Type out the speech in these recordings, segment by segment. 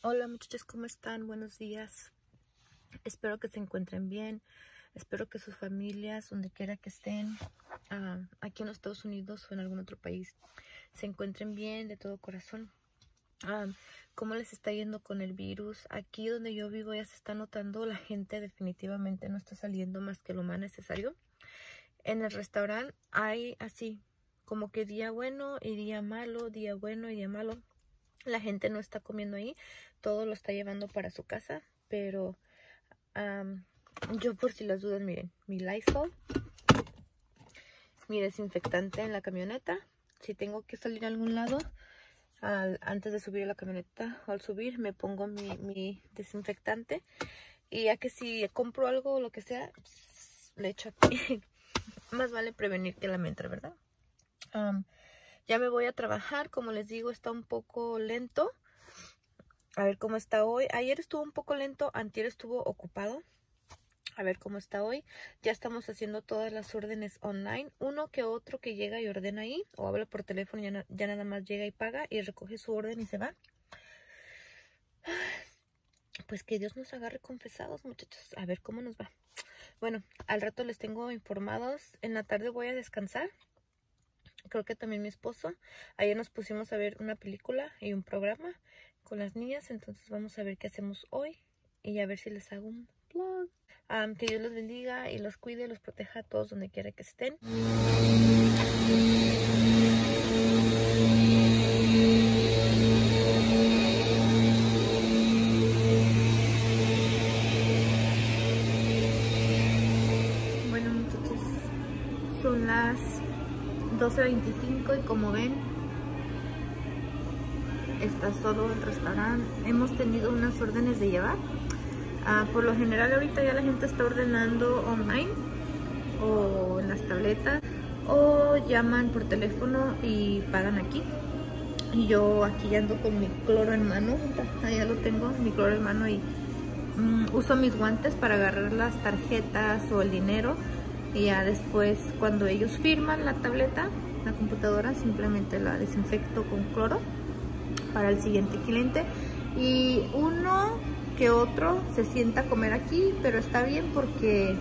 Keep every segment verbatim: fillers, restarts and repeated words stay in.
Hola muchachos, ¿cómo están? Buenos días. Espero que se encuentren bien. Espero que sus familias, donde quiera que estén, uh, aquí en los Estados Unidos o en algún otro país, se encuentren bien de todo corazón. Um, ¿Cómo les está yendo con el virus? Aquí donde yo vivo ya se está notando, la gente definitivamente no está saliendo más que lo más necesario. En el restaurante hay así, como que día bueno y día malo, día bueno y día malo. La gente no está comiendo ahí, todo lo está llevando para su casa, pero um, yo por si las dudas, miren, mi Lysol, mi desinfectante en la camioneta. Si tengo que salir a algún lado, al, antes de subir a la camioneta o al subir, me pongo mi, mi desinfectante. Y ya que si compro algo o lo que sea, pss, le echo aquí. Más vale prevenir que lamentar, ¿verdad? Um, ya me voy a trabajar, como les digo, está un poco lento. A ver cómo está hoy. Ayer estuvo un poco lento, antier estuvo ocupado. A ver cómo está hoy. Ya estamos haciendo todas las órdenes online. Uno que otro que llega y ordena ahí, o habla por teléfono, ya, na ya nada más llega y paga y recoge su orden y se va. Pues que Dios nos agarre confesados, muchachos. A ver cómo nos va. Bueno, al rato les tengo informados. En la tarde voy a descansar. Creo que también mi esposo. Ayer nos pusimos a ver una película y un programa con las niñas. Entonces vamos a ver qué hacemos hoy. Y a ver si les hago un vlog. Um, que Dios los bendiga y los cuide y los proteja a todos donde quiera que estén. Bueno muchachos, son las doce veinticinco y como ven, está solo el restaurante. Hemos tenido unas órdenes de llevar. Uh, por lo general ahorita ya la gente está ordenando online o en las tabletas o llaman por teléfono y pagan aquí. Y yo aquí ya ando con mi cloro en mano. Allá lo tengo, mi cloro en mano, y um, uso mis guantes para agarrar las tarjetas o el dinero. Y ya después, cuando ellos firman la tableta, la computadora, simplemente la desinfecto con cloro para el siguiente cliente. Y uno que otro se sienta a comer aquí, pero está bien porque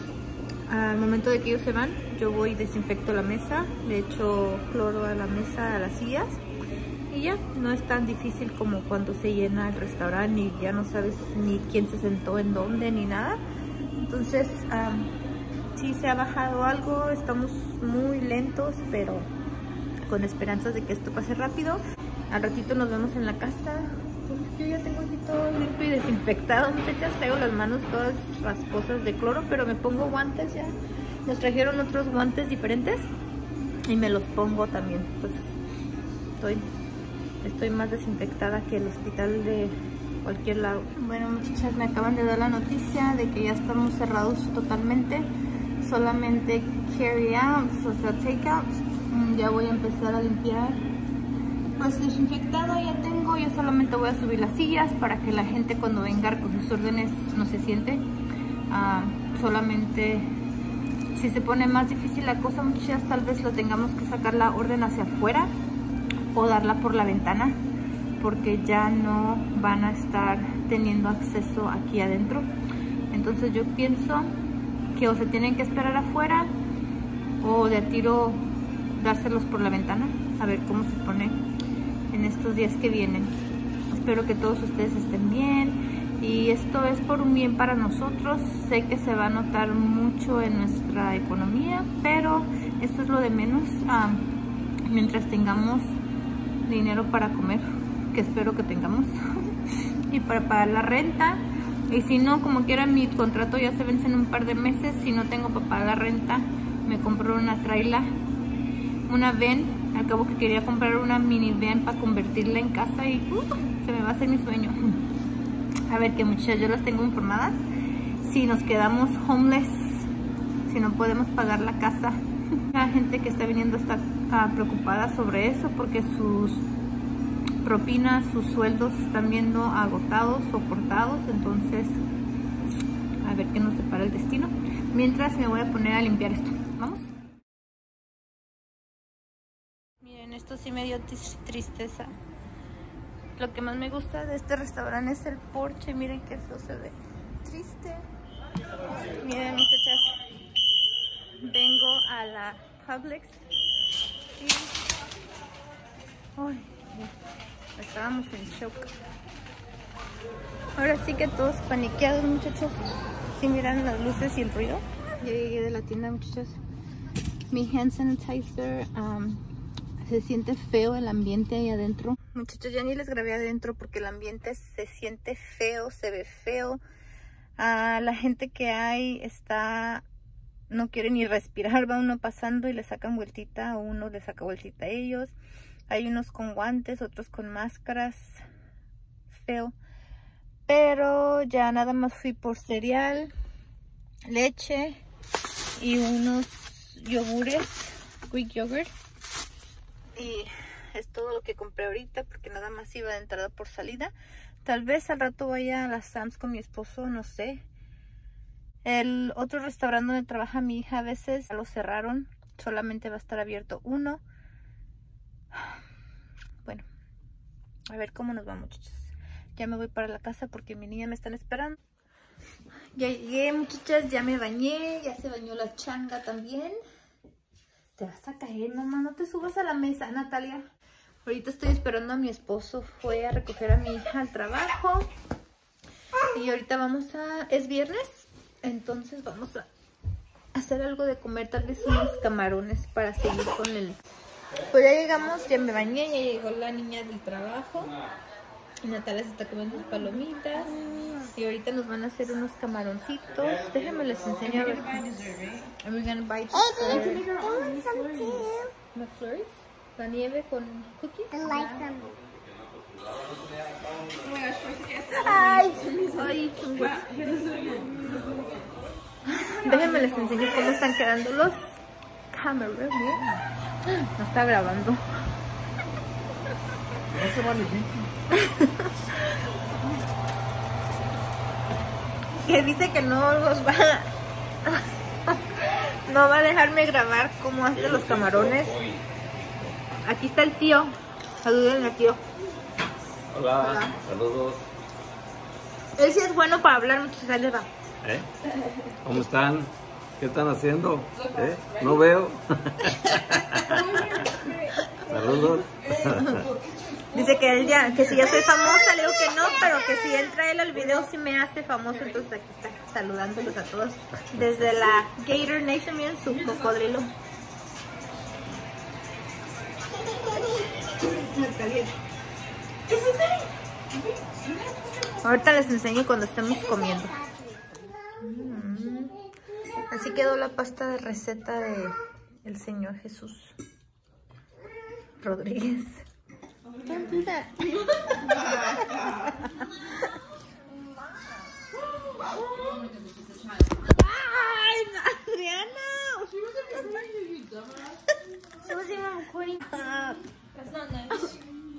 al momento de que ellos se van, yo voy y desinfecto la mesa, le echo cloro a la mesa, a las sillas, y ya, no es tan difícil como cuando se llena el restaurante y ya no sabes ni quién se sentó en dónde ni nada. Entonces, um, sí se ha bajado algo, estamos muy lentos, pero con esperanzas de que esto pase rápido. Al ratito nos vemos en la casa. Yo ya tengo aquí todo limpio y desinfectado, muchachas. Traigo las manos todas rasposas de cloro, pero me pongo guantes ya. Nos trajeron otros guantes diferentes y me los pongo también. Entonces estoy, estoy más desinfectada que el hospital de cualquier lado. Bueno muchachas, me acaban de dar la noticia de que ya estamos cerrados totalmente. Solamente carry out, o sea, take out. Ya voy a empezar a limpiar. Pues desinfectado ya tengo, yo solamente voy a subir las sillas para que la gente cuando venga con sus órdenes no se siente. Uh, solamente si se pone más difícil la cosa, muchachas, tal vez lo tengamos que sacar la orden hacia afuera o darla por la ventana, porque ya no van a estar teniendo acceso aquí adentro. Entonces yo pienso que o se tienen que esperar afuera o de a tiro dárselos por la ventana, a ver cómo se pone en estos días que vienen. Espero que todos ustedes estén bien y esto es por un bien para nosotros. Sé que se va a notar mucho en nuestra economía, pero esto es lo de menos. Um, mientras tengamos dinero para comer, que espero que tengamos, y para pagar la renta. Y si no, como quiera, mi contrato ya se vence en un par de meses. Si no tengo para pagar la renta, me compro una trailer, una van. Al cabo que quería comprar una minivan para convertirla en casa y uh, se me va a hacer mi sueño. A ver, que muchachas, yo las tengo informadas. Si nos quedamos homeless, si no podemos pagar la casa, la gente que está viniendo está uh, preocupada sobre eso, porque sus propinas, sus sueldos están viendo agotados o cortados. Entonces, a ver qué nos depara el destino. Mientras me voy a poner a limpiar esto. Vamos. Miren, esto sí me dio tristeza. Lo que más me gusta de este restaurante es el porche. Miren que eso se ve triste. Miren, muchachas, vengo a la Publix y Ay, estábamos en shock. Ahora sí que todos paniqueados, muchachos. Si miran las luces y el ruido. Ya llegué de la tienda, muchachos. Mi hand sanitizer. Um, se siente feo el ambiente ahí adentro. Muchachos, ya ni les grabé adentro porque el ambiente se siente feo, se ve feo. Uh, la gente que hay está... no quiere ni respirar. Va uno pasando y le sacan vueltita. O uno le saca vueltita a ellos. Hay unos con guantes, otros con máscaras. Feo. Pero ya nada más fui por cereal, leche y unos yogures, Greek yogurt. Y es todo lo que compré ahorita porque nada más iba de entrada por salida. Tal vez al rato vaya a las Sam's con mi esposo, no sé. El otro restaurante donde trabaja mi hija a veces ya lo cerraron. Solamente va a estar abierto uno. Bueno, a ver cómo nos va, muchachos. Ya me voy para la casa porque mi niña me están esperando. Ya llegué, muchachas, ya me bañé. Ya se bañó la changa también. Te vas a caer, mamá. No te subas a la mesa, Natalia. Ahorita estoy esperando a mi esposo. Fue a recoger a mi hija al trabajo. Y ahorita vamos a... es viernes. Entonces vamos a hacer algo de comer. Tal vez unos camarones para seguir con el... Pues ya llegamos, ya me bañé. Ya llegó la niña del trabajo. Y Natalia se está comiendo sus palomitas. Y ahorita nos van a hacer unos camaroncitos. Déjenme les enseño a ver. And we're gonna buy McFlurry. La nieve con cookies. I like them. Ay, ay, déjenme les enseño cómo están quedando los camarones. No está grabando. Que dice que no los va no va a dejarme grabar cómo hace los camarones. Aquí está el tío. Saluden al tío. Hola, Hola. Saludos. Él sí es bueno para hablar, muchachos. Ahí les va. ¿Eh? ¿Cómo están? ¿Qué están haciendo? ¿Eh? No veo. Saludos. Dice que él ya, que si ya soy famosa, le digo que no, pero que si entra él al video sí me hace famoso. Entonces aquí está saludándolos a todos desde la Gator Nation. Miren su cocodrilo. Ahorita les enseño cuando estemos comiendo. Mm. Así quedó la pasta de receta de el Señor Jesús Rodríguez. Don't do that. Ay, Adriana. She wasn't even recording. That's not nice.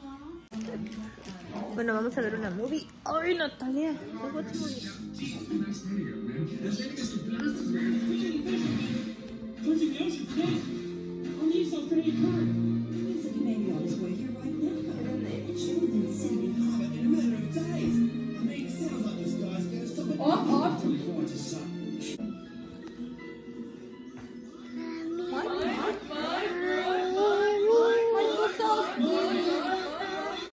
Bueno, vamos a ver una movie. Ay, Natalia. What's movie?